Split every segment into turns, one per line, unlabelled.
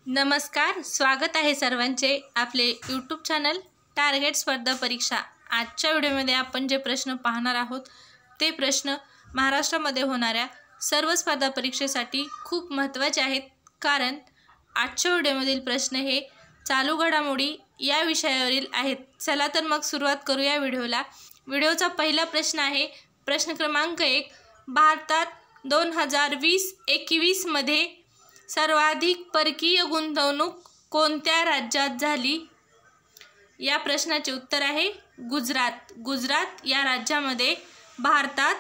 नमस्कार, स्वागत आहे सर्वांचे आपले यूट्यूब चॅनल टार्गेट स्पर्धा परीक्षा। आजच्या व्हिडिओमध्ये आपण जे प्रश्न पाहणार आहोत ते प्रश्न महाराष्ट्रामध्ये होणाऱ्या सर्व स्पर्धा परीक्षेसाठी खूप महत्त्वाचे आहेत, कारण आजच्या व्हिडिओमधील प्रश्न हे चालू घडामोडी या विषयावरील आहेत। चला तर मग सुरुवात करूया व्हिडिओला। व्हिडिओचा पहिला प्रश्न आहे प्रश्न क्रमांक 1। भारतात 2020-21 मध्ये सर्वाधिक परकीय गुंतवणूक कोणत्या राज्यात झाली? या प्रश्नाचे उत्तर आहे गुजरात। गुजरात या राज्यामध्ये भारतात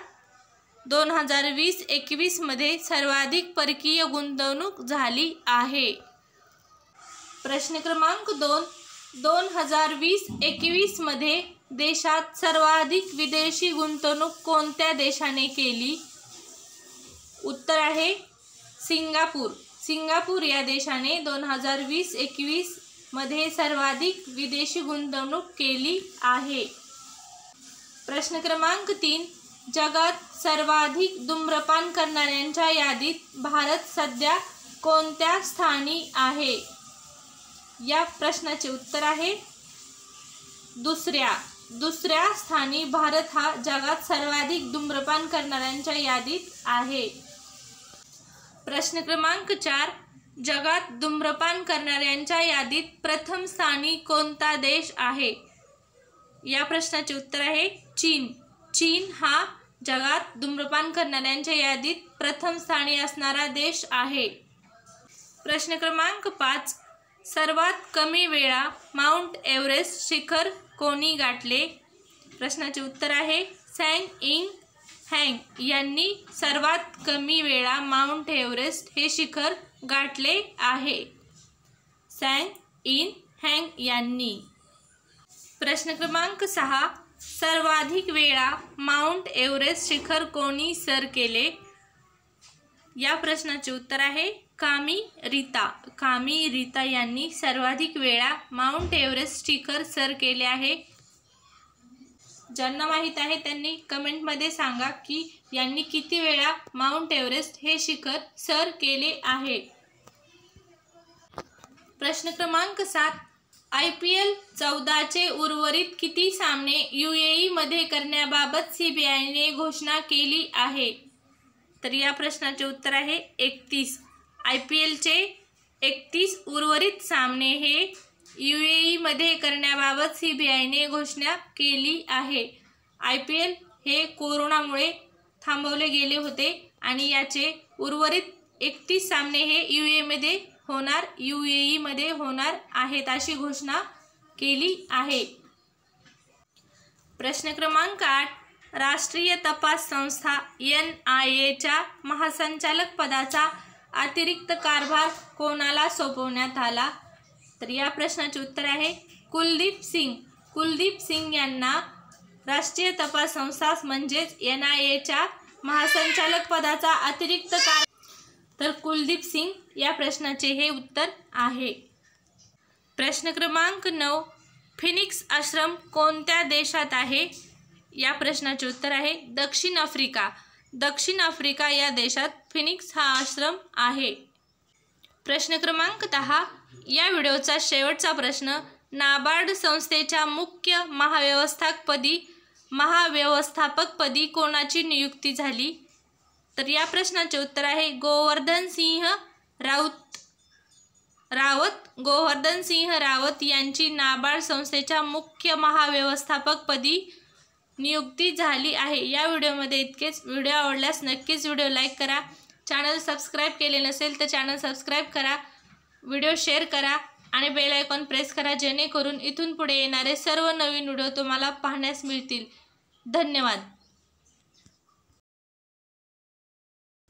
2020-21 मध्ये सर्वाधिक परकीय गुंतवणूक झाली आहे। प्रश्न क्रमांक 2। 2020-21 मध्ये देशात सर्वाधिक विदेशी गुंतवणूक कोणत्या देशाने केली? उत्तर आहे सिंगापूर। सिंगापूर या देशाने 2020-21 मध्ये सर्वाधिक विदेशी गुंतवणूक केली आहे। प्रश्न क्रमांक 3। जगात सर्वाधिक धूम्रपान करणाऱ्यांच्या यादीत भारत सध्या कोणत्या स्थानी आहे? या प्रश्नाचे उत्तर आहे दुसऱ्या स्थानी भारत हा जगात सर्वाधिक धूम्रपान करणाऱ्यांच्या यादीत आहे। प्रश्न क्रमांक 4। जगात धूम्रपान करणाऱ्यांच्या यादीत प्रथम स्थानी कोणता देश आहे? या प्रश्नाचे उत्तर आहे चीन। चीन हा जगात धूम्रपान करणाऱ्यांच्या यादीत प्रथम स्थानी असणारा देश आहे। प्रश्न क्रमांक 5। सर्वात कमी वेळा माउंट एव्हरेस्ट शिखर कोणी गाठले? प्रश्नाचे उत्तर आहे सॅंग इंग हँग यांनी सर्वात कमी वेळा माउंट एव्हरेस्ट हे शिखर गाठले आहे। सॅंग इंग हँग यांनी। प्रश्न क्रमांक 6। सर्वाधिक वेळा माउंट एव्हरेस्ट शिखर कोणी सर केले? या प्रश्नाचे उत्तर आहे कामी रीता यांनी सर्वाधिक वेळा माउंट एव्हरेस्ट शिखर सर केले आहे। ज्यांना माहित आहे त्यांनी कमेंटमध्ये सांगा की यांनी किती वेळा माउंट एव्हरेस्ट हे शिखर सर केले आहे। प्रश्न क्रमांक 7। IPL 14 चे उर्वरित किती सामने UAE मध्ये करण्याबाबत CBIने घोषणा केली आहे? तर या प्रश्नाचे उत्तर आहे 31। IPL चे 31 उर्वरित सामने हे UAE मध्ये करण्याबाबत CBIने घोषणा केली आहे। IPL हे कोरोनामुळे थांबवले गेले होते आणि याचे उर्वरित 31 सामने हे UAE मध्ये होणार आहेत अशी घोषणा केली आहे। प्रश्न क्रमांक 8। राष्ट्रीय तपास संस्था NIA च्या महासंचालक पदाचा अतिरिक्त कारभार कोणाला सोपवण्यात आला? तर या प्रश्नाचे उत्तर आहे कुलदीप सिंग यांना राष्ट्रीय तपास संस्था म्हणजेच NIA च्या महासंचालक पदाचा अतिरिक्त तर कुलदीप सिंग या प्रश्नाचे हे उत्तर आहे। प्रश्न क्रमांक 9। फिनिक्स आश्रम कोणत्या देशात आहे? या प्रश्नाचे उत्तर आहे दक्षिण आफ्रिका। दक्षिण आफ्रिका या देशात फिनिक्स हा आश्रम आहे। प्रश्न क्रमांक 10। या व्हिडिओचा शेवटचा प्रश्न। नाबार्ड संस्थेच्या मुख्य महाव्यवस्थापकपदी कोणाची नियुक्ती झाली? तर या प्रश्नाचे उत्तर आहे गोवर्धन सिंह रावत यांची नाबार्ड संस्थेच्या मुख्य महाव्यवस्थापकपदी नियुक्ती झाली आहे। या व्हिडिओमध्ये इतकेच। व्हिडिओ आवडल्यास नक्कीच व्हिडिओ लाईक करा। चॅनल सबस्क्राईब केले नसेल तर चॅनल सबस्क्राईब करा, व्हिडिओ शेअर करा आणि बेल आयकॉन प्रेस करा, जेणेकरून इथून पुढे येणारे सर्व नवीन व्हिडिओ तुम्हाला पाहण्यास मिळतील। धन्यवाद।